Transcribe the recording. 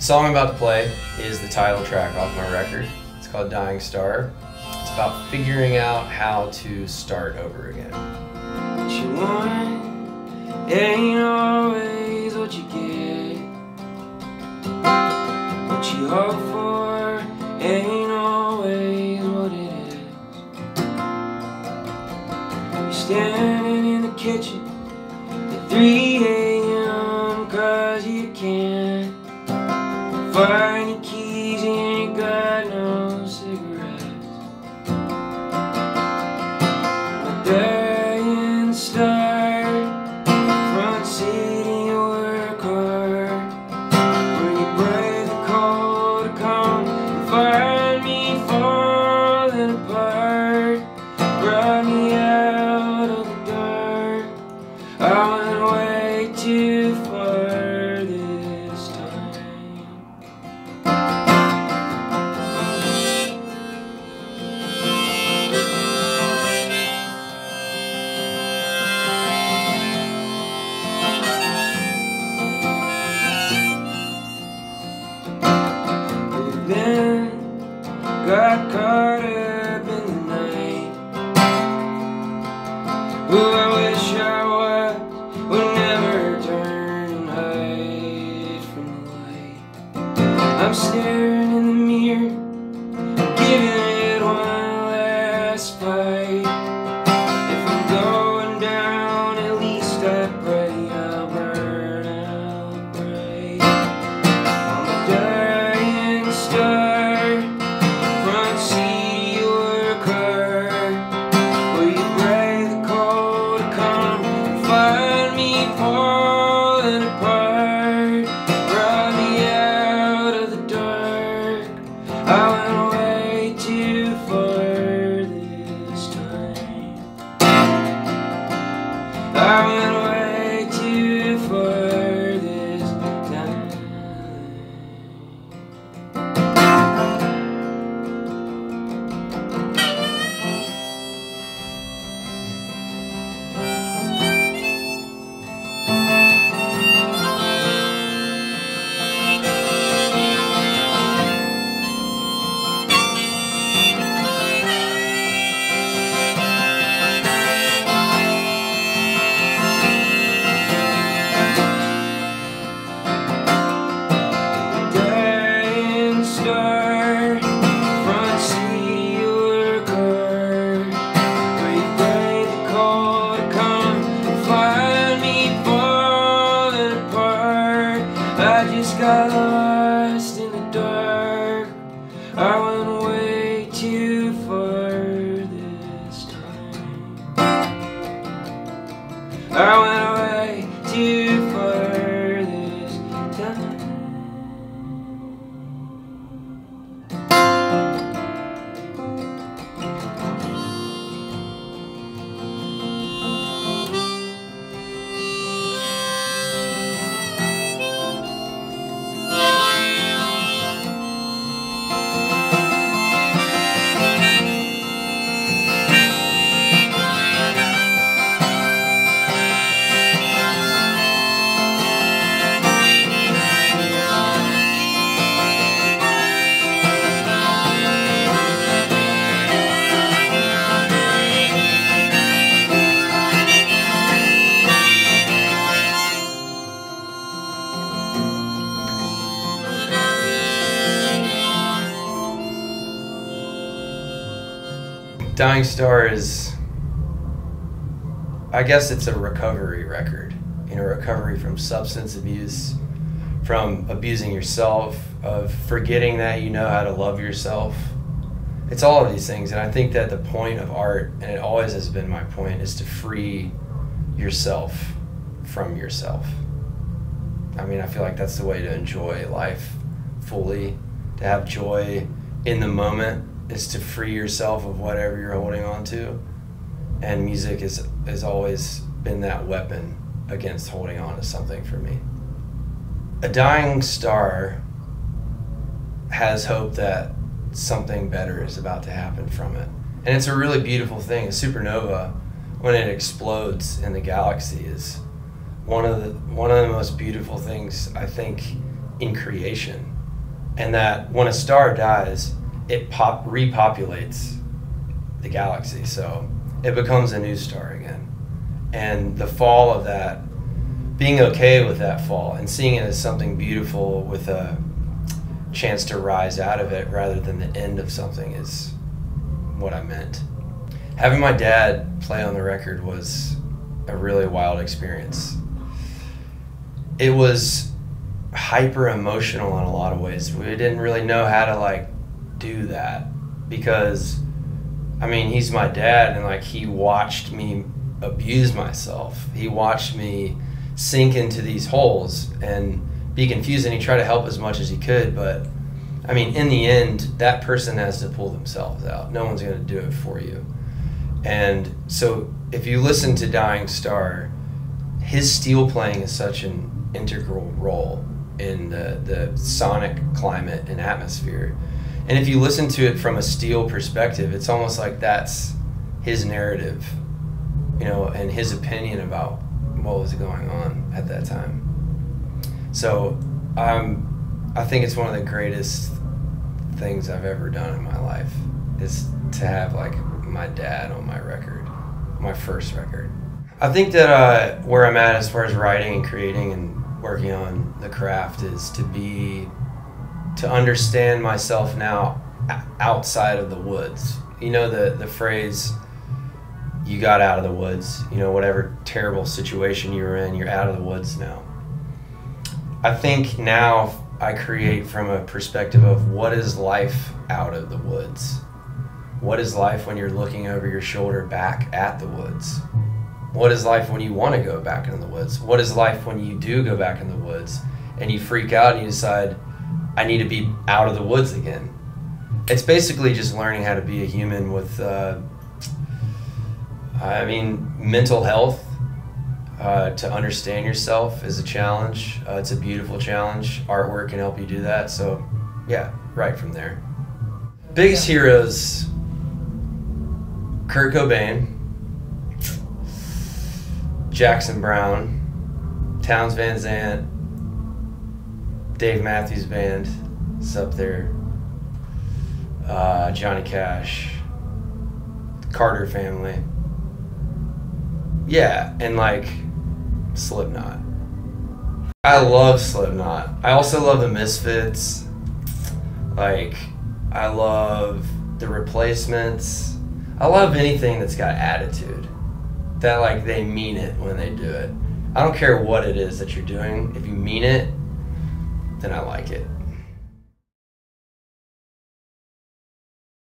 song I'm about to play is the title track off my record. It's called Dying Star. It's about figuring out how to start over again. What you want ain't always what you get. What you hope for ain't always what it is. You're standing in the kitchen at 3 a.m. cause you can't find your keys, you ain't got no cigarettes. A dying star, front seat in your car, where you brave the cold to come and find me falling apart. Brought me out of the dark, I went way too far this time. Then got caught up in the night. Who I wish I was would never turn and hide from the light. I'm staring in the mirror, giving it one last fight. If I'm going down, at least I pray I'll burn out bright. I'm a dying star, front seat your car, where you brave the cold to come and find me falling apart. Brought me out of the dark, I went way too far this time. I went way too far this time. Dying star, front seat your car, where you brave the cold to come and find me falling apart. I just got lost in the dark, I went way too far this time. I went way too far this time. Dying Star is, I guess it's a recovery record. You know, recovery from substance abuse, from abusing yourself, of forgetting that you know how to love yourself. It's all of these things, and I think that the point of art, and it always has been my point, is to free yourself from yourself. I mean, I feel like that's the way to enjoy life fully, to have joy in the moment, is to free yourself of whatever you're holding on to. And music has always been that weapon against holding on to something for me. A dying star has hope that something better is about to happen from it. And it's a really beautiful thing. A supernova, when it explodes in the galaxy, is one of the most beautiful things, I think, in creation. And that when a star dies, it repopulates the galaxy. So it becomes a new star again. And the fall of that, being okay with that fall and seeing it as something beautiful with a chance to rise out of it rather than the end of something is what I meant. Having my dad play on the record was a really wild experience. It was hyper emotional in a lot of ways. We didn't really know how to like do that because I mean, he's my dad, and like he watched me abuse myself. He watched me sink into these holes and be confused, and he tried to help as much as he could, but I mean, in the end, that person has to pull themselves out. No one's going to do it for you. And so if you listen to Dying Star, his steel playing is such an integral role in the sonic climate and atmosphere. And if you listen to it from a steel perspective, it's almost like that's his narrative, you know, and his opinion about what was going on at that time. So I think it's one of the greatest things I've ever done in my life is to have like my dad on my record, my first record. I think that where I'm at as far as writing and creating and working on the craft is to understand myself now outside of the woods. You know the phrase, you got out of the woods, you know, whatever terrible situation you were in, you're out of the woods now. I think now I create from a perspective of what is life out of the woods? What is life when you're looking over your shoulder back at the woods? What is life when you want to go back into the woods? What is life when you do go back in the woods and you freak out and you decide, I need to be out of the woods again? It's basically just learning how to be a human with, mental health. To understand yourself is a challenge. It's a beautiful challenge. Artwork can help you do that. So, yeah, right from there. Biggest heroes: Kurt Cobain, Jackson Browne, Townes Van Zandt, Dave Matthews Band, it's up there. Johnny Cash, Carter Family. Yeah, and like Slipknot. I love Slipknot. I also love the Misfits. Like, I love the Replacements. I love anything that's got attitude. That like they mean it when they do it. I don't care what it is that you're doing. If you mean it, then I like it.